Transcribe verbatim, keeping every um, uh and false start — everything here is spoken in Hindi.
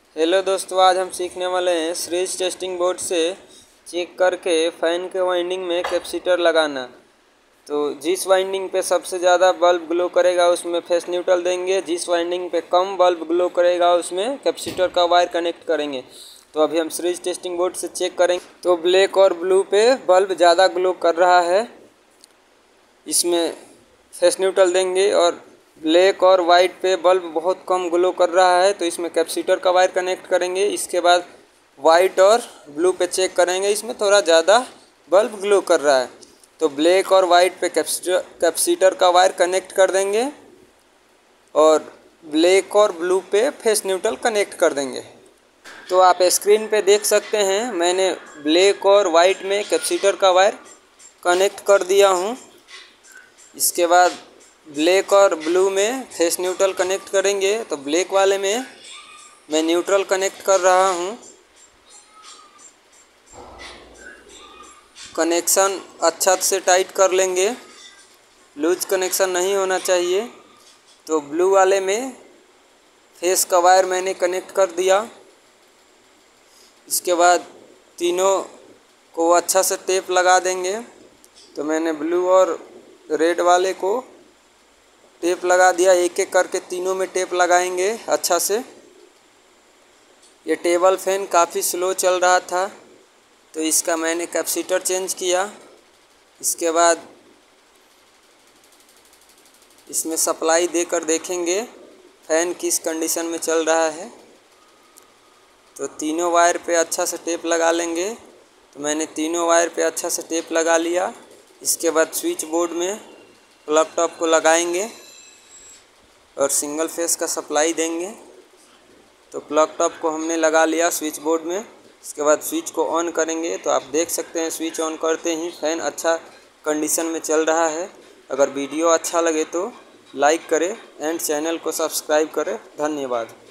हेलो दोस्तों, आज हम सीखने वाले हैं सीरीज टेस्टिंग बोर्ड से चेक करके फ़ैन के वाइंडिंग में कैपेसिटर लगाना। तो जिस वाइंडिंग पे सबसे ज़्यादा बल्ब ग्लो करेगा उसमें फेस न्यूट्रल देंगे, जिस वाइंडिंग पे कम बल्ब ग्लो करेगा उसमें कैपेसिटर का वायर कनेक्ट करेंगे। तो अभी हम सीरीज टेस्टिंग बोर्ड से चेक करेंगे। तो ब्लैक और ब्लू पे बल्ब ज़्यादा ग्लो कर रहा है, इसमें फेस न्यूट्रल देंगे। और ब्लैक और वाइट पे बल्ब बहुत कम ग्लो कर रहा है तो इसमें कैपेसिटर का वायर कनेक्ट करेंगे। इसके बाद वाइट और ब्लू पे चेक करेंगे, इसमें थोड़ा ज़्यादा बल्ब ग्लो कर रहा है तो ब्लैक और वाइट पे कैपेसिटर कैपेसिटर का वायर कनेक्ट कर देंगे और ब्लैक और ब्लू पे फेस न्यूट्रल कनेक्ट कर देंगे। तो आप स्क्रीन पे देख सकते हैं, मैंने ब्लैक और वाइट में कैपेसिटर का वायर कनेक्ट कर दिया हूँ। इसके बाद ब्लैक और ब्लू में फेस न्यूट्रल कनेक्ट करेंगे। तो ब्लैक वाले में मैं न्यूट्रल कनेक्ट कर रहा हूँ। कनेक्शन अच्छा से टाइट कर लेंगे, लूज कनेक्शन नहीं होना चाहिए। तो ब्लू वाले में फेस का वायर मैंने कनेक्ट कर दिया। इसके बाद तीनों को अच्छा से टेप लगा देंगे। तो मैंने ब्लू और रेड वाले को टेप लगा दिया, एक एक करके तीनों में टेप लगाएंगे अच्छा से। ये टेबल फैन काफ़ी स्लो चल रहा था तो इसका मैंने कैपेसिटर चेंज किया। इसके बाद इसमें सप्लाई देकर देखेंगे फ़ैन किस कंडीशन में चल रहा है। तो तीनों वायर पे अच्छा से टेप लगा लेंगे। तो मैंने तीनों वायर पे अच्छा से टेप लगा लिया। इसके बाद स्विच बोर्ड में प्लग टॉप को लगाएंगे और सिंगल फेस का सप्लाई देंगे। तो प्लग टॉप को हमने लगा लिया स्विच बोर्ड में। इसके बाद स्विच को ऑन करेंगे तो आप देख सकते हैं स्विच ऑन करते ही फ़ैन अच्छा कंडीशन में चल रहा है। अगर वीडियो अच्छा लगे तो लाइक करें एंड चैनल को सब्सक्राइब करें। धन्यवाद।